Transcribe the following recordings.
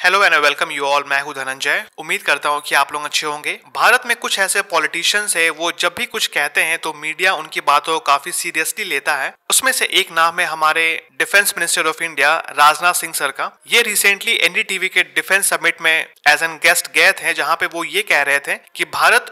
Hello and welcome you all. मैं हूं धनंजय। उम्मीद करता हूं कि आप लोग अच्छे होंगे। भारत में कुछ ऐसे पॉलिटिशियंस है, वो जब भी कुछ कहते हैं तो मीडिया उनकी बातों को काफी सीरियसली लेता है। उसमें से एक नाम है हमारे defence minister of India Rajnath Singh sir का। ये रिसेंटली एनडीटीवी के डिफेंस समिट में एज एन गेस्ट गए थे, जहां पे वो ये कह रहे थे कि भारत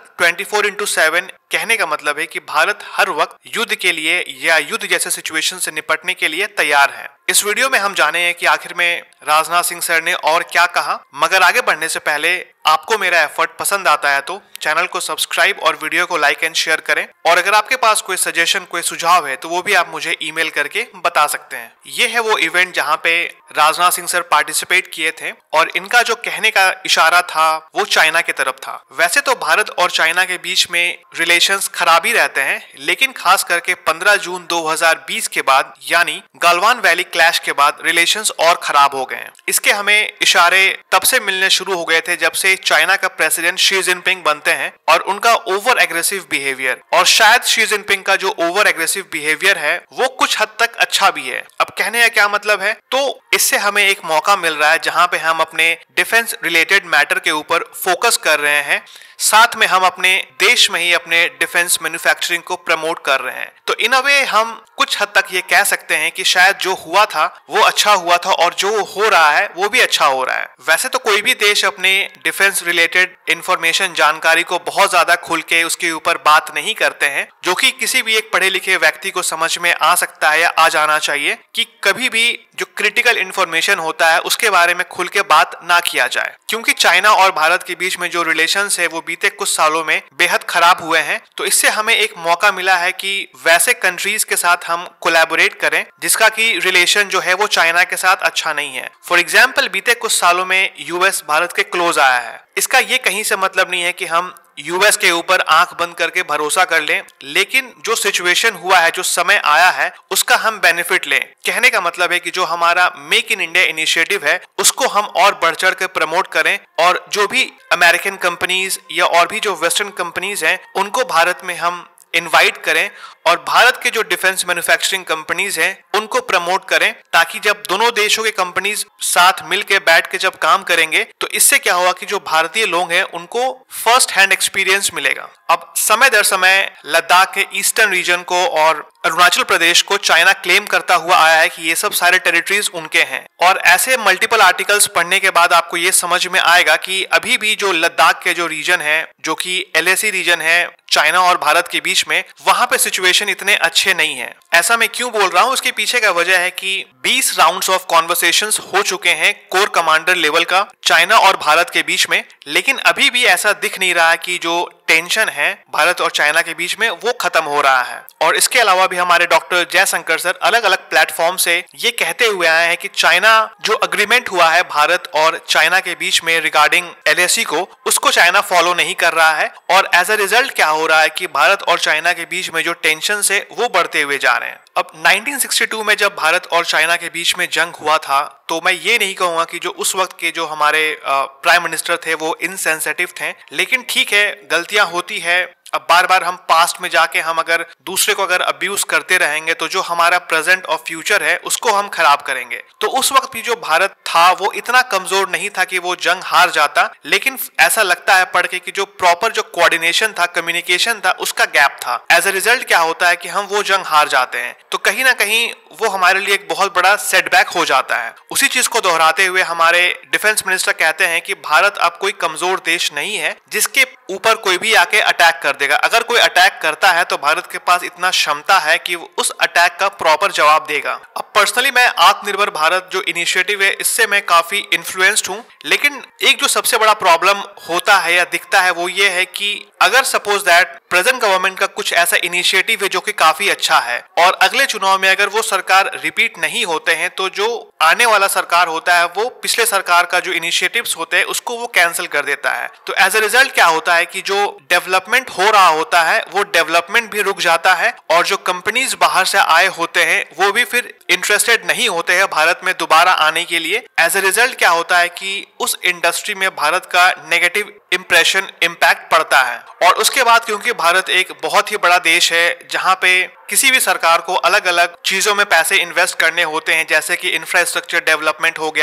24/7 कहने का मतलब है कि भारत हर वक्त युद्ध के लिए या युद्ध जैसे सिचुएशन से निपटने के लिए तैयार है। इस वीडियो में हम जाने हैं कि आखिर में राजनाथ सिंह सर ने और क्या कहा। मगर आगे बढ़ने से पहले आपको मेरा एफर्ट पसंद आता है तो चैनल को सब्सक्राइब और वीडियो को लाइक एंड शेयर करें। और अगर आपके पास कोई सजेशन, कोई सुझाव है तो वो भी आप मुझे ईमेल करके बता सकते हैं। ये है वो इवेंट जहां पे राजनाथ सिंह सर पार्टिसिपेट किए थे और इनका जो कहने का इशारा था वो चाइना की तरफ था। वैसे तो भारत और चाइना के बीच में रिलेशंस खराब ही रहते हैं, लेकिन खास करके 15 जून 2020 के बाद यानी गलवान वैली क्लैश के बाद रिलेशंस और खराब हो गए हैं। इसके हमें इशारे तब से मिलने शुरू हो गए थे जब से चाइना का प्रेसिडेंट शी जिनपिंग बनते हैं और उनका ओवर एग्रेसिव बिहेवियर, और शायद शी जिनपिंग का जो ओवर एग्रेसिव बिहेवियर है वो कुछ हद तक अच्छा भी है। अब कहने का क्या मतलब है, तो इससे हमें एक मौका मिल रहा है जहां पे हम अपने डिफेंस रिलेटेड मैटर के ऊपर फोकस कर रहे हैं, साथ में हम अपने देश में ही अपने डिफेंस मैन्युफैक्चरिंग को प्रमोट कर रहे हैं। तो इन अ वे हम कुछ हद तक ये कह सकते हैं कि शायद जो हुआ था वो अच्छा हुआ था और जो हो रहा है वो भी अच्छा हो रहा है। वैसे तो कोई भी देश अपने डिफेंस रिलेटेड इंफॉर्मेशन, जानकारी को बहुत ज्यादा खुल के उसके ऊपर बात नहीं करते हैं, जो कि किसी भी एक पढ़े लिखे व्यक्ति को समझ में आ सकता है या आ जाना चाहिए कि कभी भी जो क्रिटिकल इंफॉर्मेशन होता है उसके बारे में खुल के बात ना किया जाए। क्योंकि चाइना और भारत के बीच में जो रिलेशंस है वो बीते कुछ सालों में बेहद खराब हुए हैं, तो इससे हमें एक मौका मिला है कि वैसे कंट्रीज के साथ हम कोलैबोरेट करें जिसका कि रिलेशन जो है वो चाइना के साथ अच्छा नहीं है। फॉर एग्जाम्पल, बीते कुछ सालों में यूएस भारत के क्लोज आया है। इसका ये कहीं से मतलब नहीं है कि हम यूएस के ऊपर आंख बंद करके भरोसा कर लें, लेकिन जो सिचुएशन हुआ है, जो समय आया है, उसका हम बेनिफिट लें। कहने का मतलब है कि जो हमारा मेक इन इंडिया इनिशिएटिव है उसको हम और बढ़ चढ़ कर प्रमोट करें, और जो भी अमेरिकन कंपनीज या और भी जो वेस्टर्न कंपनीज हैं उनको भारत में हम इनवाइट करें और भारत के जो डिफेंस मैन्युफैक्चरिंग कंपनीज हैं उनको प्रमोट करें, ताकि जब दोनों देशों के कंपनीज साथ मिलकर बैठ के जब काम करेंगे तो इससे क्या होगा कि जो भारतीय लोग हैं उनको फर्स्ट हैंड एक्सपीरियंस मिलेगा। अब समय दर समय लद्दाख के ईस्टर्न रीजन को और अरुणाचल प्रदेश को चाइना क्लेम करता हुआ आया है कि ये सब सारे टेरिटरीज उनके हैं, और ऐसे मल्टीपल आर्टिकल्स पढ़ने के बाद आपको ये समझ में आएगा कि अभी भी जो लद्दाख के जो रीजन है, जो कि एलएसी रीजन है चाइना और भारत के बीच में, वहां पे सिचुएशन इतने अच्छे नहीं है। ऐसा मैं क्यों बोल रहा हूं, उसके पीछे का वजह है कि 20 राउंड्स ऑफ कॉन्वर्सेशंस हो चुके हैं कोर कमांडर लेवल का चाइना और भारत के बीच में, लेकिन अभी भी ऐसा दिख नहीं रहा है कि जो टेंशन है भारत और चाइना के बीच में वो खत्म हो रहा है। और इसके अलावा भी हमारे डॉक्टर जयशंकर सर अलग अलग प्लेटफॉर्म से ये कहते हुए आए हैं कि चाइना जो अग्रीमेंट हुआ है भारत और चाइना के बीच में रिगार्डिंग एलएसी को, उसको चाइना फॉलो नहीं कर रहा है, और एज अ रिजल्ट क्या हो रहा है कि भारत और चाइना के बीच में जो टेंशन है वो बढ़ते हुए जा रहे हैं। अब 1962 में जब भारत और चाइना के बीच में जंग हुआ था, तो मैं ये नहीं कहूंगा कि जो उस वक्त के जो हमारे प्राइम मिनिस्टर थे वो इनसेंसिटिव थे, लेकिन ठीक है, गलतियां होती है। अब बार बार हम पास्ट में जाके हम अगर दूसरे को अगर अब्यूज करते रहेंगे तो जो हमारा प्रेजेंट और फ्यूचर है उसको हम खराब करेंगे। तो उस वक्त भी जो भारत था वो इतना कमजोर नहीं था कि वो जंग हार जाता, लेकिन ऐसा लगता है पढ़ के कि जो प्रॉपर जो कोऑर्डिनेशन था, कम्युनिकेशन था, उसका गैप था। एज अ रिजल्ट क्या होता है कि हम वो जंग हार जाते हैं, तो कहीं ना कहीं वो हमारे लिए एक बहुत बड़ा सेटबैक हो जाता है। उसी चीज को दोहराते हुए हमारे डिफेंस मिनिस्टर कहते हैं कि भारत अब कोई कमजोर देश नहीं है जिसके ऊपर कोई भी आके अटैक कर देगा। अगर कोई अटैक करता है तो भारत के पास इतना क्षमता है कि वो उस अटैक का प्रॉपर जवाब देगा। अब पर्सनली मैं आत्मनिर्भर भारत जो इनिशिएटिव है इससे मैं काफी इन्फ्लुएंस्ड हूँ, लेकिन एक जो सबसे बड़ा प्रॉब्लम होता है या दिखता है वो ये है कि अगर सपोज दैट प्रेजेंट गवर्नमेंट का कुछ ऐसा इनिशिएटिव है जो कि काफी अच्छा है और अगले चुनाव में अगर वो सरकार रिपीट नहीं होते हैं, तो जो आने वाला सरकार होता है वो पिछले सरकार का जो इनिशिएटिव्स होते हैं उसको वो कैंसिल कर देता है। तो एज अ रिजल्ट क्या होता है कि जो डेवलपमेंट हो रहा होता है वो डेवलपमेंट भी रुक जाता है, और जो कंपनीज बाहर से आए होते हैं वो भी फिर इंटरेस्टेड नहीं होते हैं भारत में दोबारा आने के लिए। एज अ रिजल्ट क्या होता है कि उस इंडस्ट्री में भारत का नेगेटिव इंप्रेशन इम्पैक्ट पड़ता है। और उसके बाद क्योंकि भारत एक बहुत ही बड़ा देश है जहां पे किसी भी सरकार को अलग अलग चीजों में पैसे इन्वेस्ट करने होते हैं, जैसे कि इंफ्रास्ट्रक्चर डेवलपमेंट हो गया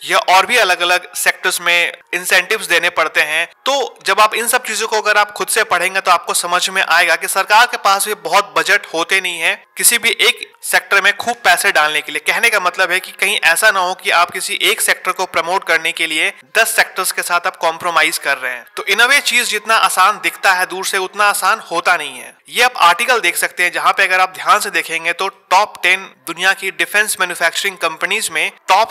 या और भी अलग अलग सेक्टर्स में इंसेंटिव्स देने पड़ते हैं। तो जब आप इन सब चीजों को अगर आप खुद से पढ़ेंगे तो आपको समझ में आएगा कि सरकार के पास भी बहुत बजट होते नहीं है किसी भी एक सेक्टर में खूब पैसे डालने के लिए। कहने का मतलब है कि कहीं ऐसा ना हो कि आप किसी एक सेक्टर को प्रमोट करने के लिए 10 सेक्टर्स के साथ आप कॉम्प्रोमाइज कर रहे हैं। तो इन अ वे चीज जितना आसान दिखता है दूर से उतना आसान होता नहीं है। ये आप आर्टिकल देख सकते हैं जहां पे अगर आप ध्यान से देखेंगे तो टॉप 10 दुनिया की डिफेंस मैन्युफैक्चरिंग कंपनीज में टॉप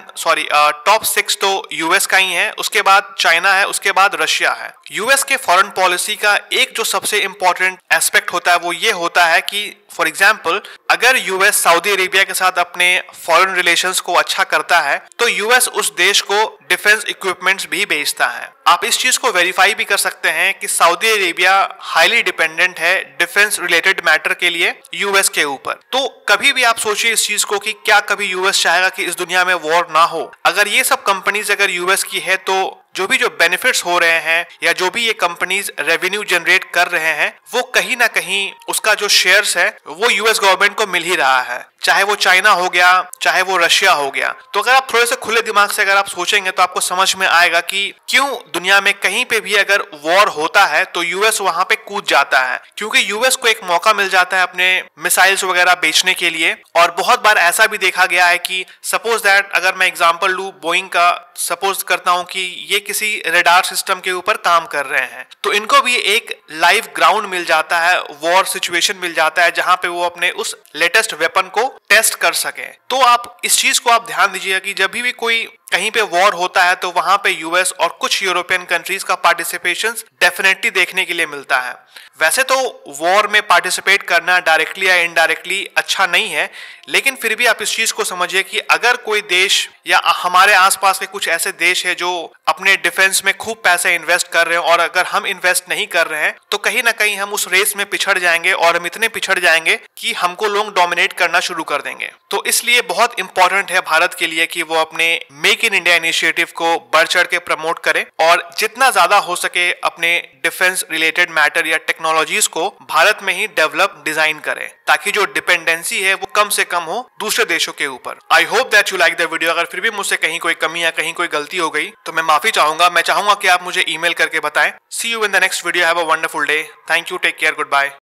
6 तो यूएस का ही है, उसके बाद चाइना है, उसके बाद रशिया है। यूएस के फॉरेन पॉलिसी का एक जो सबसे इंपॉर्टेंट एस्पेक्ट होता है वो ये होता है कि फॉर एग्जाम्पल अगर यूएस सऊदी अरेबिया के साथ अपने फॉरेन रिलेशंस को अच्छा करता है तो यूएस उस देश को डिफेंस इक्विपमेंट्स भी बेचता है। आप इस चीज को वेरीफाई भी कर सकते हैं कि सऊदी अरेबिया हाईली डिपेंडेंट है डिफेंस रिलेटेड मैटर के लिए यूएस के ऊपर। तो कभी भी आप सोचिए इस चीज को कि क्या कभी यूएस चाहेगा कि इस दुनिया में वॉर ना हो। अगर ये सब कंपनीज अगर यूएस की है तो जो बेनिफिट्स हो रहे हैं या जो भी ये कंपनीज रेवेन्यू जनरेट कर रहे हैं वो कहीं ना कहीं उसका जो शेयर्स है वो यूएस गवर्नमेंट को मिल ही रहा है, चाहे वो चाइना हो गया चाहे वो रशिया हो गया। तो अगर आप थोड़े से खुले दिमाग से अगर आप सोचेंगे तो आपको समझ में आएगा कि क्यों दुनिया में कहीं पे भी अगर वॉर होता है तो यूएस वहां पे कूद जाता है, क्योंकि यूएस को एक मौका मिल जाता है अपने मिसाइल्स वगैरह बेचने के लिए। और बहुत बार ऐसा भी देखा गया है कि सपोज दैट अगर मैं एग्जांपल लूं बोइंग का, सपोज करता हूं कि ये किसी रडार सिस्टम के ऊपर काम कर रहे हैं तो इनको भी एक लाइव ग्राउंड मिल जाता है, वॉर सिचुएशन मिल जाता है जहां पे वो अपने उस लेटेस्ट वेपन को टेस्ट कर सके। तो आप इस चीज को आप ध्यान दीजिएगा कि जब भी कोई कहीं पे वॉर होता है तो वहां पे यूएस और कुछ यूरोपियन कंट्रीज का पार्टिसिपेशन डेफिनेटली देखने के लिए मिलता है। वैसे तो वॉर में पार्टिसिपेट करना डायरेक्टली या इनडायरेक्टली अच्छा नहीं है, लेकिन फिर भी आप इस चीज को समझिए कि अगर कोई देश या हमारे आसपास के कुछ ऐसे देश है जो अपने डिफेंस में खूब पैसे इन्वेस्ट कर रहे हैं और अगर हम इन्वेस्ट नहीं कर रहे हैं तो कहीं ना कहीं हम उस रेस में पिछड़ जाएंगे और हम इतने पिछड़ जाएंगे कि हमको लोग डोमिनेट करना शुरू कर देंगे। तो इसलिए बहुत इंपॉर्टेंट है भारत के लिए कि वो अपने मेक इन इंडिया इनिशिएटिव को बढ़ चढ़ के प्रमोट करे और जितना ज्यादा हो सके अपने डिफेंस रिलेटेड मैटर या टेक्नोलॉजीज को भारत में ही डेवलप डिजाइन करे ताकि जो डिपेंडेंसी है वो कम से कम हो दूसरे देशों के ऊपर। I hope that you like the video. अगर फिर भी मुझसे कहीं कोई कमी या कहीं कोई गलती हो गई तो मैं माफी चाहूंगा। मैं चाहूंगा कि आप मुझे ईमेल करके बताएं। See you in the next video. Have a wonderful day. Thank you. Take care. Good bye.